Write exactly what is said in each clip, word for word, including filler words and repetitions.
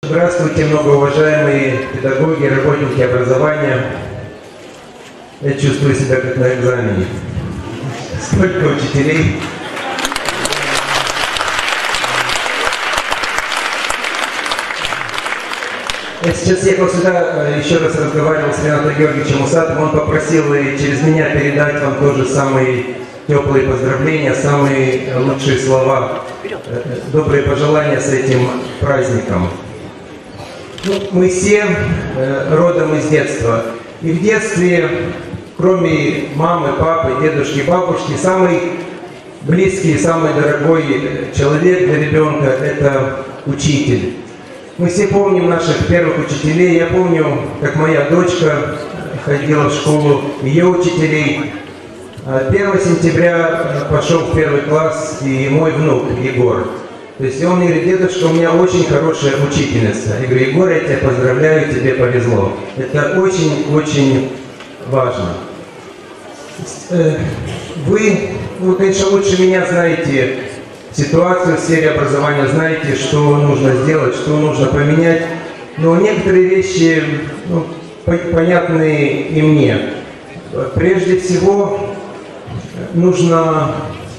Здравствуйте, многоуважаемые педагоги, работники образования. Я чувствую себя как на экзамене. Столько учителей. Я сейчас ехал сюда, еще раз разговаривал с Ренатом Георгиевичем Усатым. Он попросил и через меня передать вам тоже самые теплые поздравления, самые лучшие слова, добрые пожелания с этим праздником. Ну, мы все э, родом из детства. И в детстве, кроме мамы, папы, дедушки, бабушки, самый близкий, самый дорогой человек для ребенка – это учитель. Мы все помним наших первых учителей. Я помню, как моя дочка ходила в школу, ее учителей. первого сентября пошел в первый класс и мой внук Егор. То есть он мне говорит: дедушка, у меня очень хорошая учительница. Я говорю: Егор, я тебя поздравляю, тебе повезло. Это очень-очень важно. Вы, вы, конечно, лучше меня знаете ситуацию в сфере образования, знаете, что нужно сделать, что нужно поменять. Но некоторые вещи, ну, понятны и мне. Прежде всего, нужно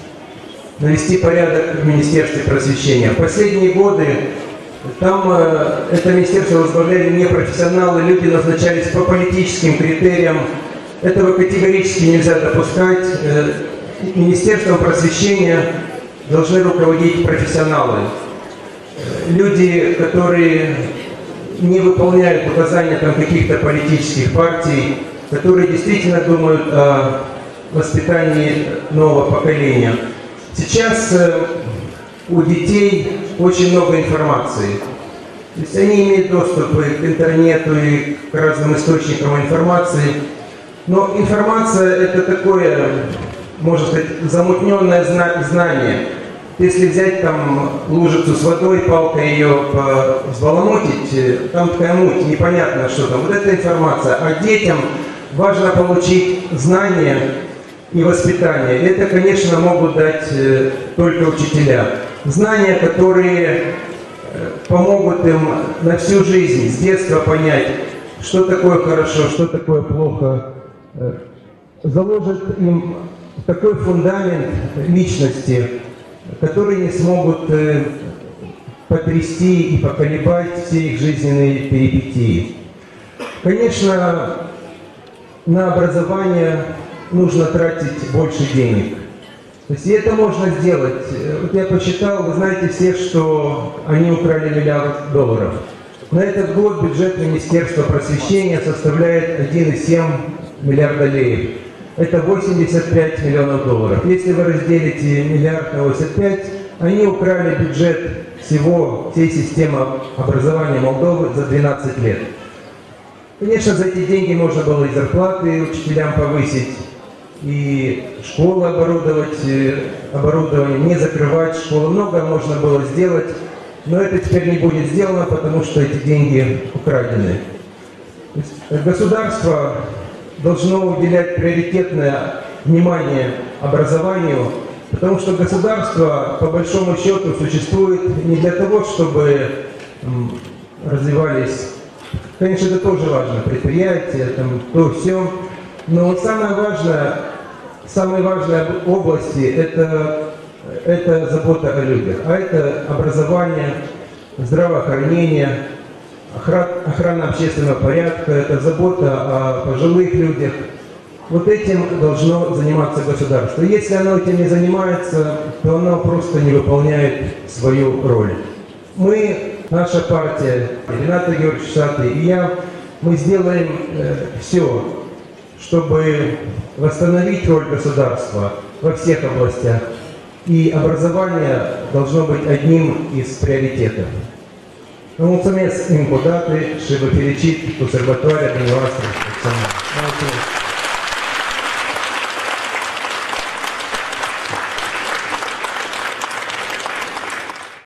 навести порядок в Министерстве просвещения. В последние годы там э, это министерство возглавляли непрофессионалы, люди назначались по политическим критериям. Этого категорически нельзя допускать. Э, Министерством просвещения должны руководить профессионалы. Э, люди, которые не выполняют указания там каких-то политических партий, которые действительно думают о воспитании нового поколения. Сейчас э, у детей очень много информации. То есть они имеют доступ и к интернету, и к разным источникам информации. Но информация – это такое, можно сказать, замутненное знание. Если взять там лужицу с водой, палкой ее взбаламутить, там такая муть, непонятно, что там. Вот это информация. А детям важно получить знания и воспитание. Это, конечно, могут дать э, только учителя. Знания, которые э, помогут им на всю жизнь, с детства понять, что такое хорошо, что такое плохо. Э, заложат им такой фундамент личности, который не смогут э, потрясти и поколебать все их жизненные перипетии. Конечно, на образование нужно тратить больше денег. То есть и это можно сделать. Вот я посчитал, вы знаете все, что они украли миллиард долларов. На этот год бюджет Министерства просвещения составляет один и семь миллиарда леев. Это восемьдесят пять миллионов долларов. Если вы разделите миллиард на восемьдесят пять, они украли бюджет всего, всей системы образования Молдовы за двенадцать лет. Конечно, за эти деньги можно было и зарплаты учителям повысить, и школы оборудовать, оборудование, не закрывать школы. Много можно было сделать, но это теперь не будет сделано, потому что эти деньги украдены. Государство должно уделять приоритетное внимание образованию, потому что государство, по большому счету, существует не для того, чтобы развивались, конечно, это тоже важно, предприятия, там, то все. Но самое важное, самые важные области это, это забота о людях, а это образование, здравоохранение, охрана, охрана общественного порядка, это забота о пожилых людях. Вот этим должно заниматься государство. Если оно этим не занимается, то оно просто не выполняет свою роль. Мы, наша партия, Ренат Георгиевич Усатый и я, мы сделаем э, все, чтобы восстановить роль государства во всех областях. И образование должно быть одним из приоритетов. Mulțumesc încă o dată și vă felicit cu sărbătoarea dumneavoastră.